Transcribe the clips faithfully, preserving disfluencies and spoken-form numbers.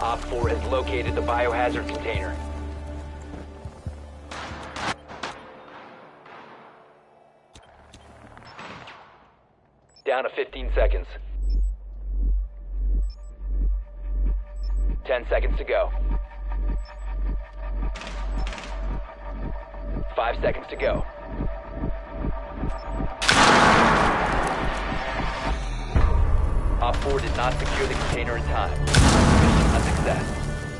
Op four has located the biohazard container. Down to fifteen seconds. ten seconds to go. five seconds to go. Op four did not secure the container in time. Mission a success.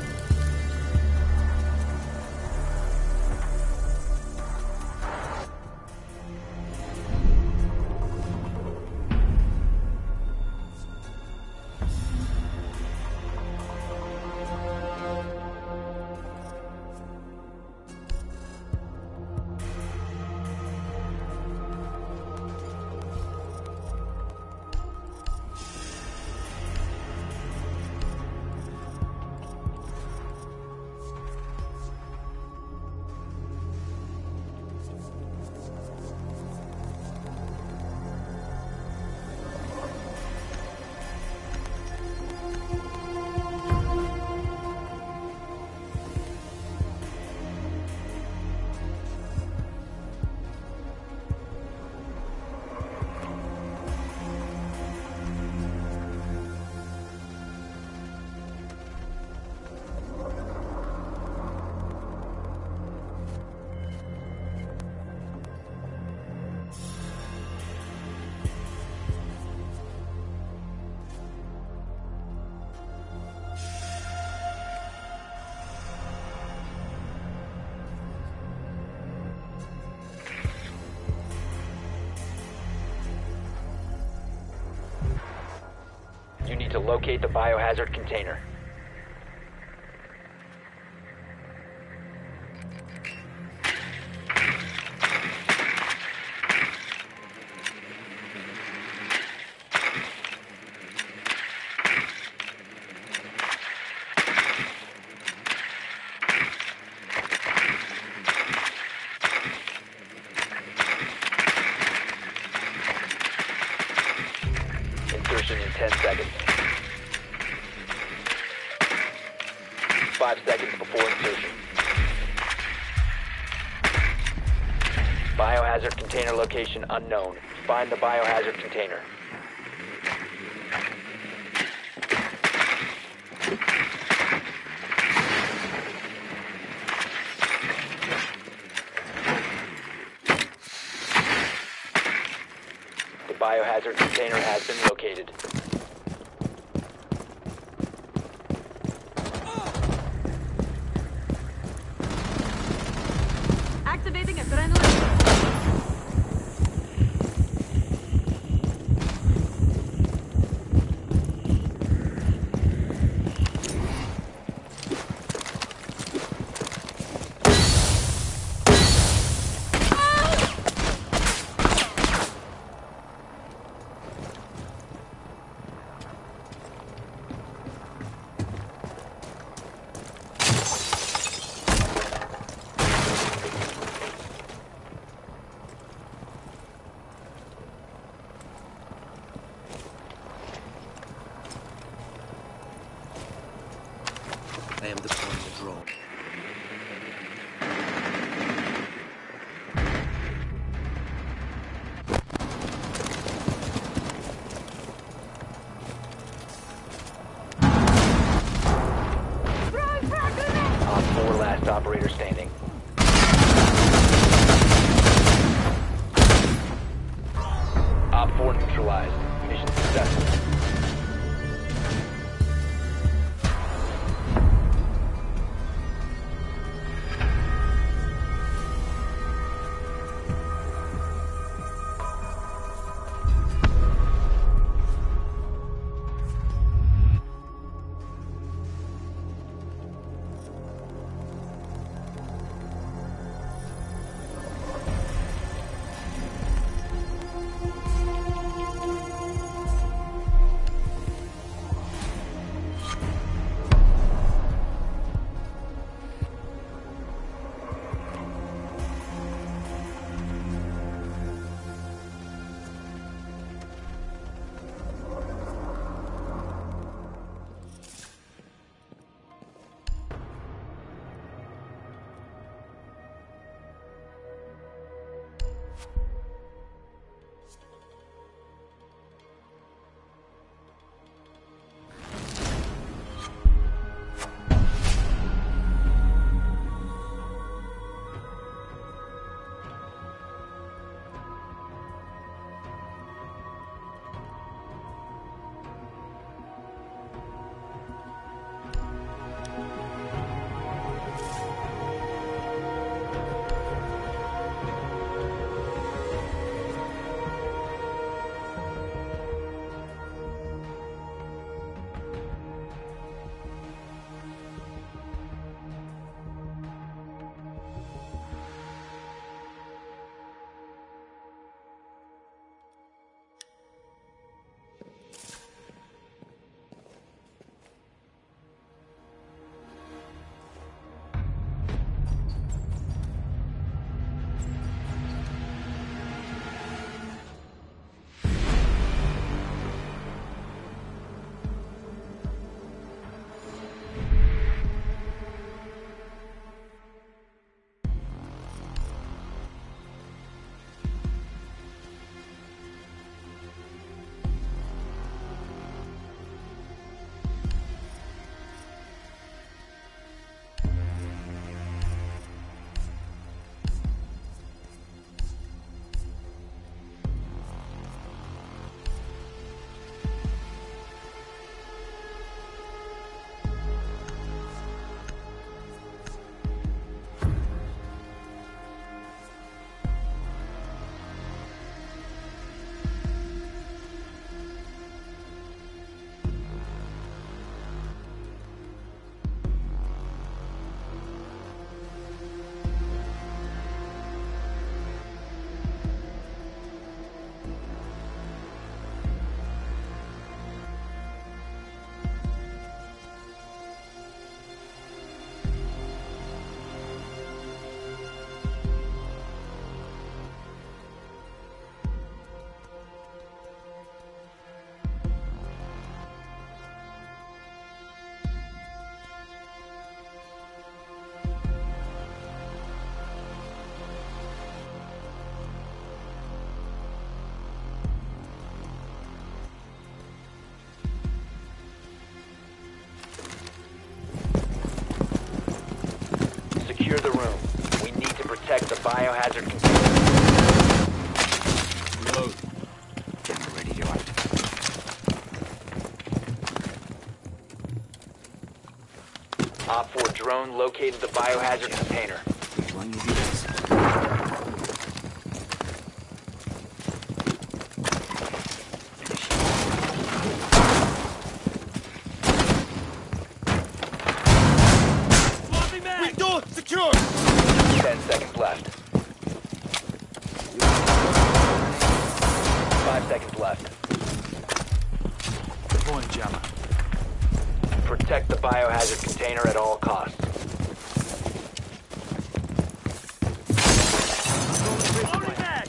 You need to locate the biohazard container. Insertion in ten seconds. Five seconds before insertion. Biohazard container location unknown. Find the biohazard container. The biohazard container has been located. Activating adrenaline. I am deploying the drone. Op four, last operator standing. Op four neutralized. Mission successful. Secure the room. We need to protect the biohazard container. Reload. Getting ready to activate. Op four drone located the biohazard container. Deploying the defense. Door secure! Ten seconds left. Five seconds left. Deploying jammer. Protect the biohazard container at all costs. Only back!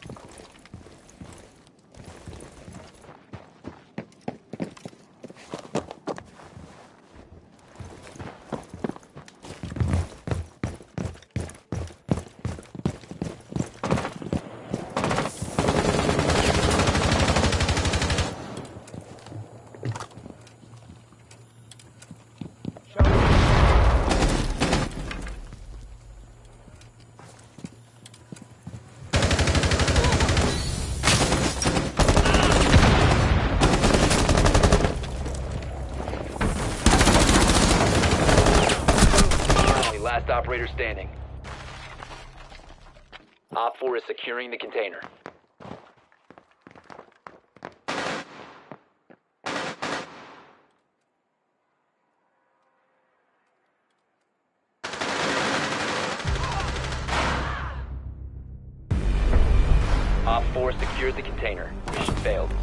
Last operator standing. Op four is securing the container. Op four secured the container. Mission failed.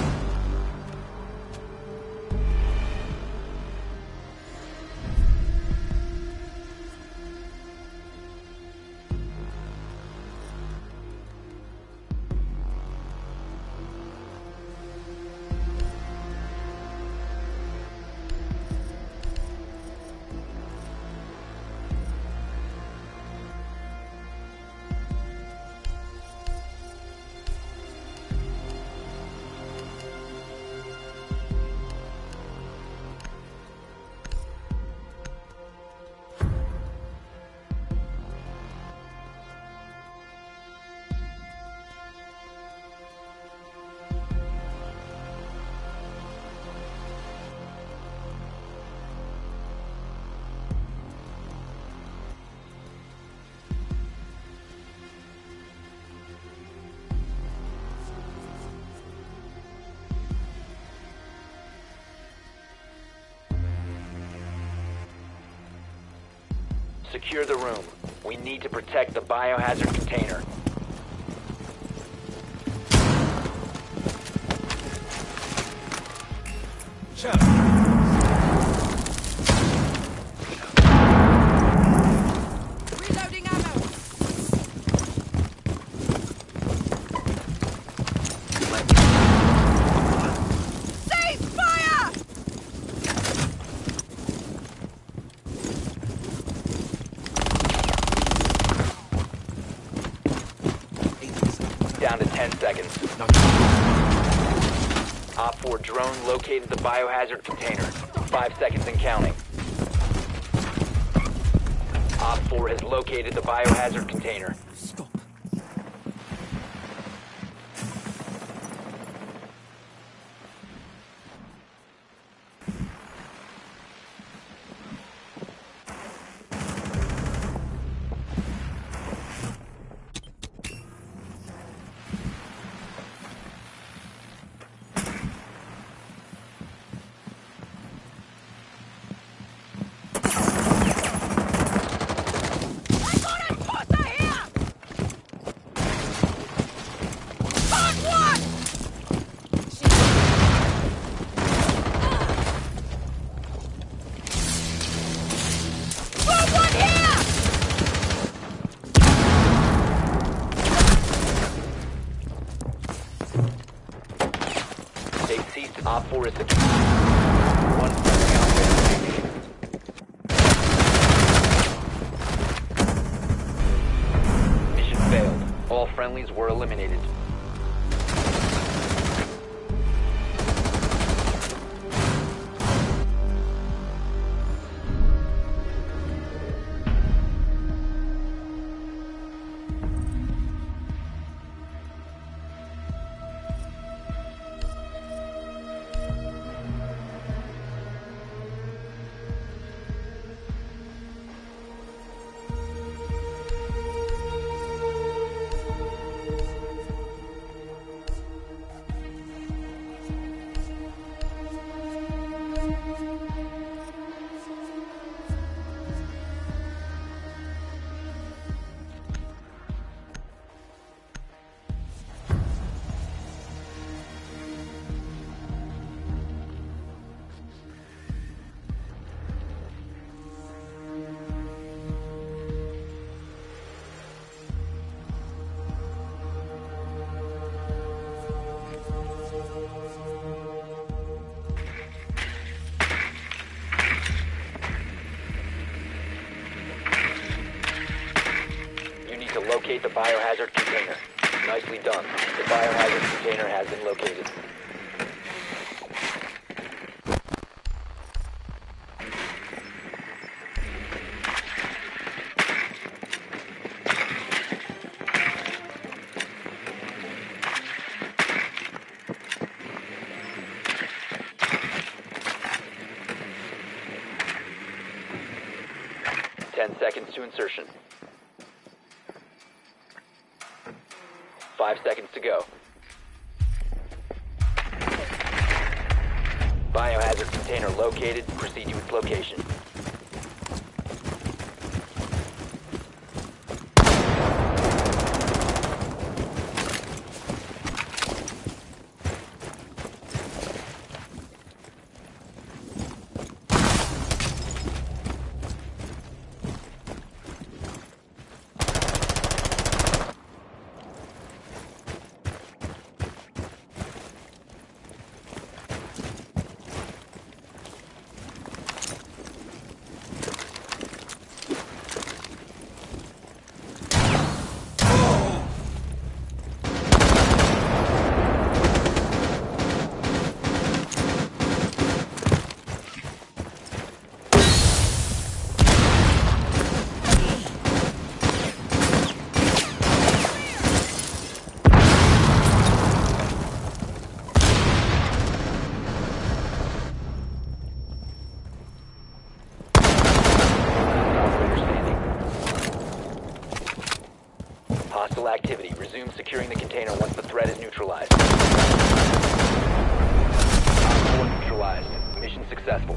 Secure the room. We need to protect the biohazard container. Reloading ammo. Cease fire! Down to ten seconds. Op four drone located the biohazard container. Five seconds and counting. Op four has located the biohazard container. Stop. Op four is secure. One friendly operator remaining. Mission failed. All friendlies were eliminated. locate the biohazard container. Nicely done. The biohazard container has been located. Ten seconds to insertion. Five seconds to go. Biohazard container located. Proceed to its location. Hostile activity. Resume securing the container once the threat is neutralized. Op four neutralized. Mission successful.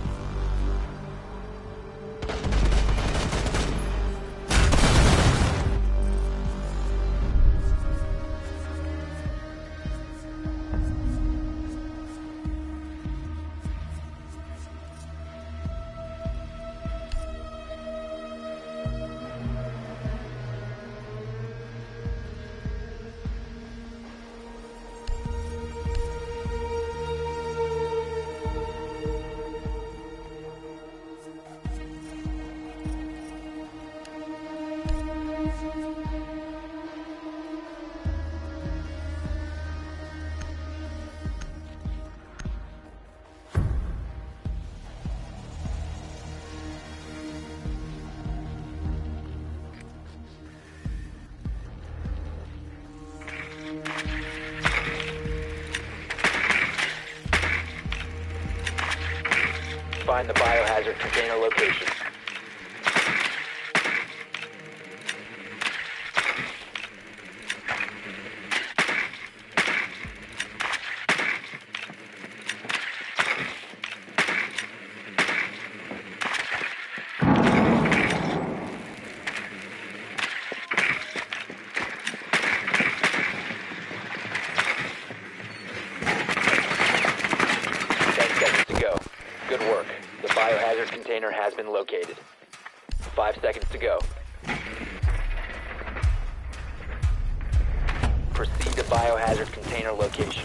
Find the biohazard container location. Good work. The biohazard container has been located. Five seconds to go. Proceed to biohazard container location.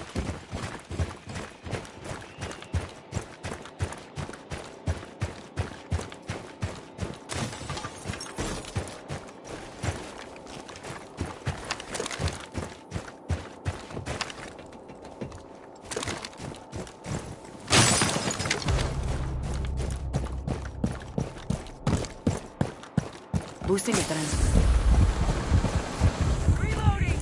Boosting el tránsito. Reloading.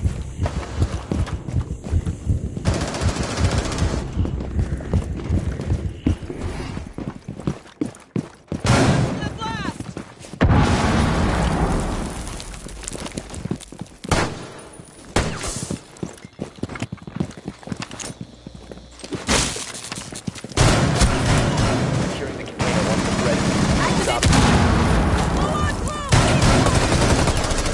The blast. Securing the container once it's ready. Stop.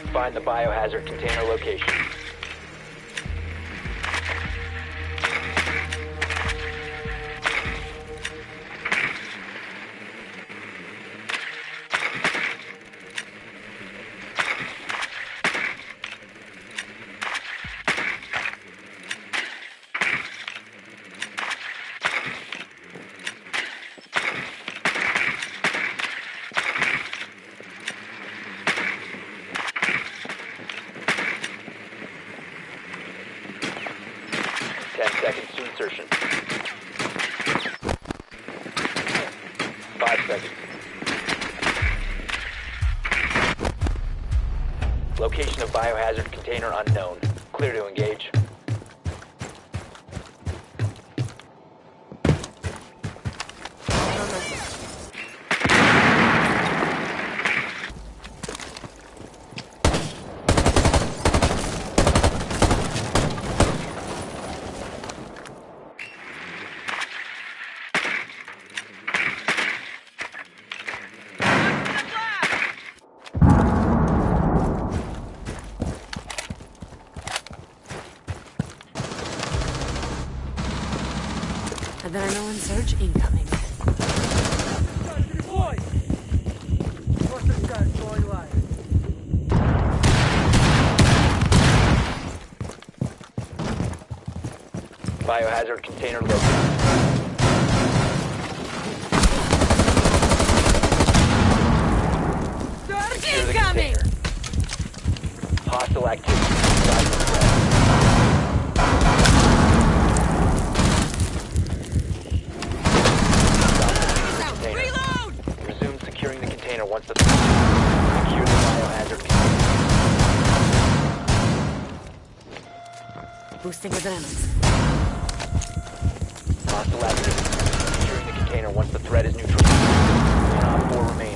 Find the biohazard container location. Ten seconds to insertion. Five seconds. Location of biohazard container unknown. Clear to engage. Adrenaline surge incoming. Boy! What's this guy going like? Biohazard container located. Secure the Incoming! container. Hostile activity inside the threat. Container. Reload! Resume securing the container once the secure the biohazard container. Boosting adrenaline. Hostile activity. Securing the container once the threat is neutralized. One op four remains.